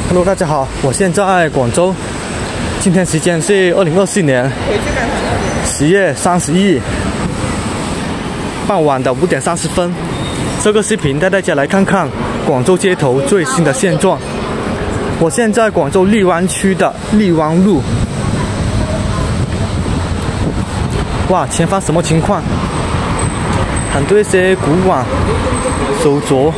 Hello， 大家好，我现在广州，今天时间是2024年10月31日傍晚的5点30分。这个视频带大家来看看广州街头最新的现状。我现在广州荔湾区的荔湾路，哇，前方什么情况？很多一些古玩、手镯。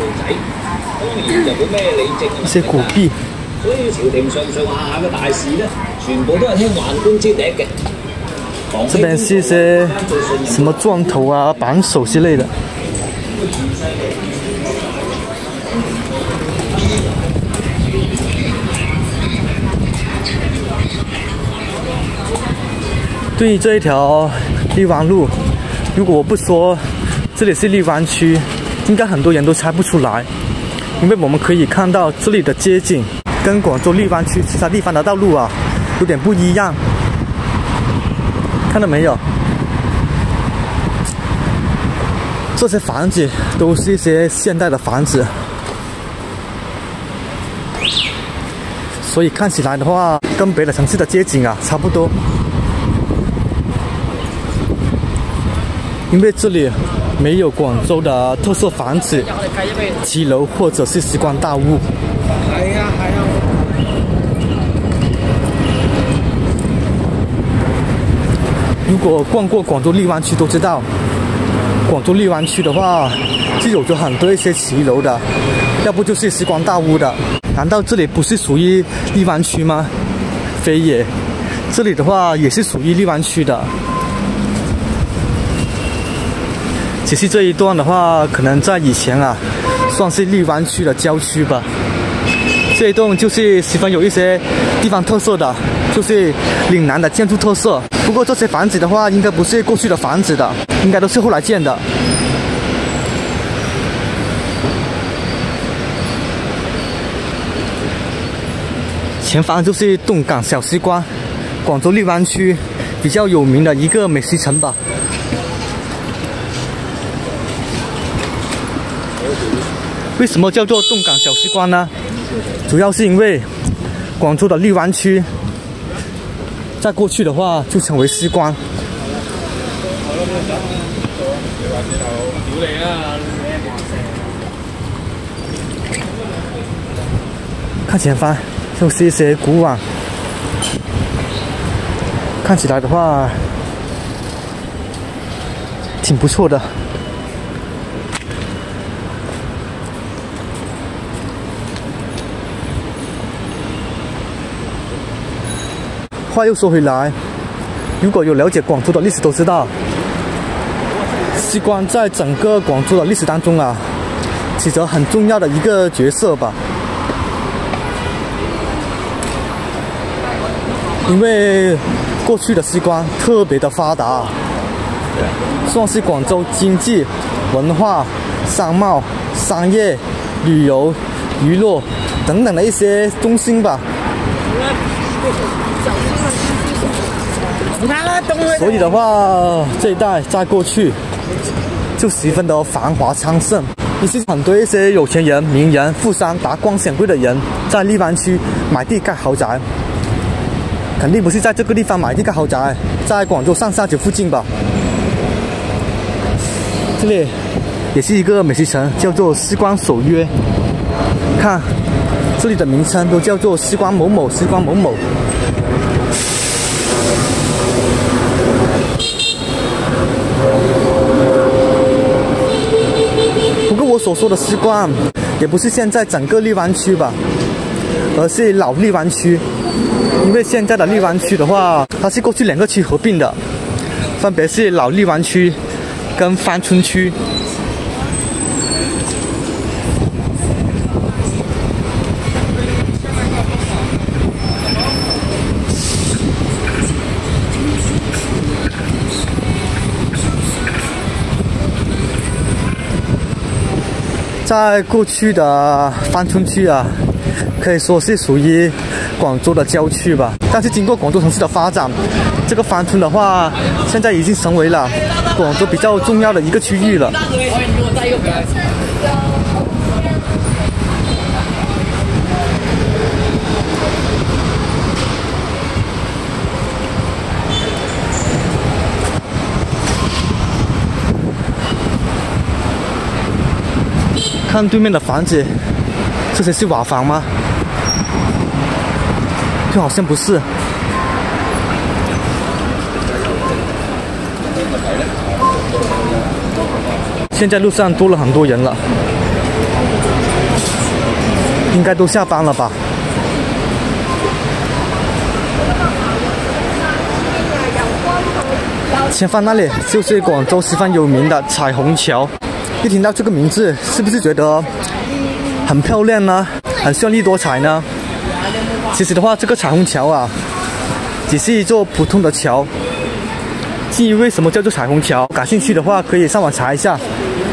一些古币， 所以朝廷上上下下嘅大事咧，全部都係聽宦官之笛嘅。 這邊是一些什麼鑽頭啊、扳手之類的。对于这一条荔湾路，如果我不说这里是荔湾区，应该很多人都猜不出来。 因为我们可以看到这里的街景跟广州荔湾区其他地方的道路啊有点不一样，看到没有？这些房子都是一些现代的房子，所以看起来的话跟别的城市的街景啊差不多。因为这里 没有广州的特色房子、骑楼或者是时光大屋。如果逛过广州荔湾区都知道，广州荔湾区的话是有着很多一些骑楼的，要不就是时光大屋的。难道这里不是属于荔湾区吗？非也，这里的话也是属于荔湾区的。 其实这一段的话，可能在以前啊，算是荔湾区的郊区吧。这一栋就是十分有一些地方特色的，就是岭南的建筑特色。不过这些房子的话，应该不是过去的房子的，应该都是后来建的。前方就是东港小西关，广州荔湾区比较有名的一个美食城吧。 为什么叫做东港小西关呢？主要是因为广州的荔湾区，在过去的话就称为西关。看前方，就是一些古玩，看起来的话挺不错的。 话又说回来，如果有了解广州的历史都知道，西关在整个广州的历史当中啊，起着很重要的一个角色吧。因为过去的西关特别的发达，算是广州经济、文化、商贸、商业、旅游、娱乐等等的一些中心吧。 所以的话，这一带在过去就十分的繁华昌盛，也是很多一些有钱人、名人、富商、达官显贵的人在荔湾区买地盖豪宅。肯定不是在这个地方买地盖豪宅，在广州上下九附近吧。这里也是一个美食城，叫做西关守约。看这里的名称都叫做西关某某、西关某某。 不过我所说的西关，也不是现在整个荔湾区吧，而是老荔湾区。因为现在的荔湾区的话，它是过去2个区合并的，分别是老荔湾区跟芳村区。在过去的芳村区啊，可以说是属于广州的郊区吧。但是经过广州城市的发展，这个芳村的话，现在已经成为了广州比较重要的一个区域了。 看对面的房子，这些是瓦房吗？就好像不是。现在路上多了很多人了，应该都下班了吧？前方那里就是广州十分有名的彩虹桥。一听到这个名字，是不是觉得很漂亮呢？很绚丽多彩呢？其实的话，这个彩虹桥啊，只是一座普通的桥。至于为什么叫做彩虹桥，感兴趣的话可以上网查一下。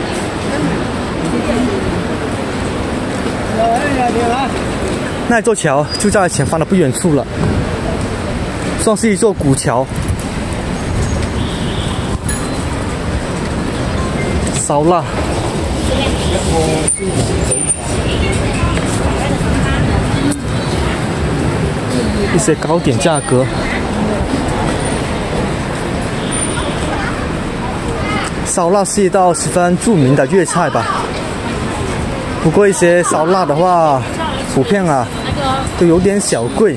那座桥就在前方的不远处了，算是一座古桥。烧腊，一些糕点价格。烧腊是一道十分著名的粤菜吧，不过一些烧腊的话，普遍啊都有点小贵，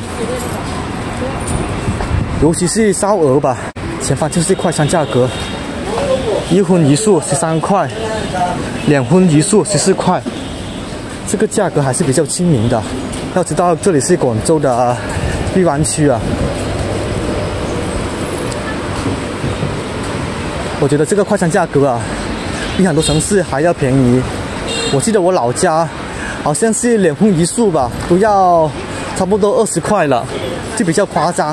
尤其是烧鹅吧。前方就是快餐价格。一荤一素13块，2荤一素14块，这个价格还是比较亲民的。要知道这里是广州的荔湾区啊，我觉得这个快餐价格啊，比很多城市还要便宜。我记得我老家好像是2荤一素吧，都要差不多20块了，就比较夸张。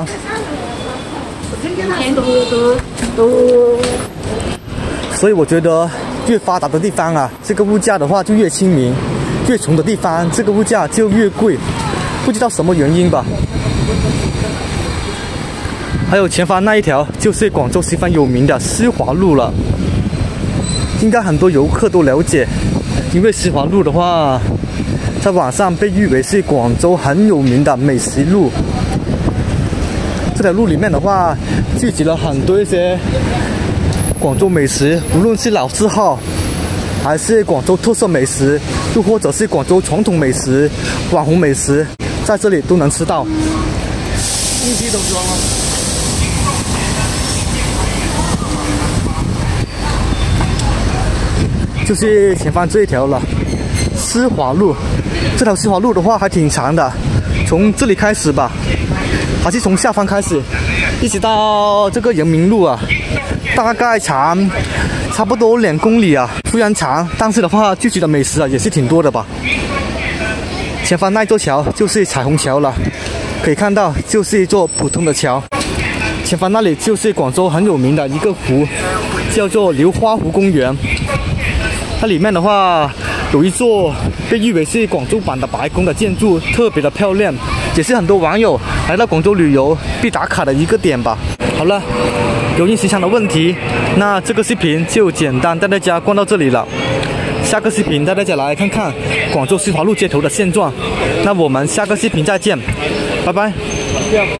所以我觉得越发达的地方啊，这个物价的话就越亲民；越穷的地方，这个物价就越贵。不知道什么原因吧。还有前方那一条就是广州十分有名的施华路了，应该很多游客都了解，因为施华路的话，在网上被誉为是广州很有名的美食路。这条路里面的话，聚集了很多一些广州美食，无论是老字号，还是广州特色美食，又或者是广州传统美食、网红美食，在这里都能吃到。一批都装了。就是前方这一条了，施华路。这条施华路的话还挺长的，从这里开始吧，还是从下方开始，一直到这个人民路啊。大概长差不多2公里啊，虽然长，但是的话聚集的美食啊也是挺多的吧。前方那座桥就是彩虹桥了，可以看到就是一座普通的桥。前方那里就是广州很有名的一个湖，叫做流花湖公园。它里面的话有一座被誉为是广州版的白宫的建筑，特别的漂亮，也是很多网友来到广州旅游必打卡的一个点吧。好了，由于时长的问题，那这个视频就简单带大家逛到这里了。下个视频带大家来看看广州施华路街头的现状。那我们下个视频再见，拜拜。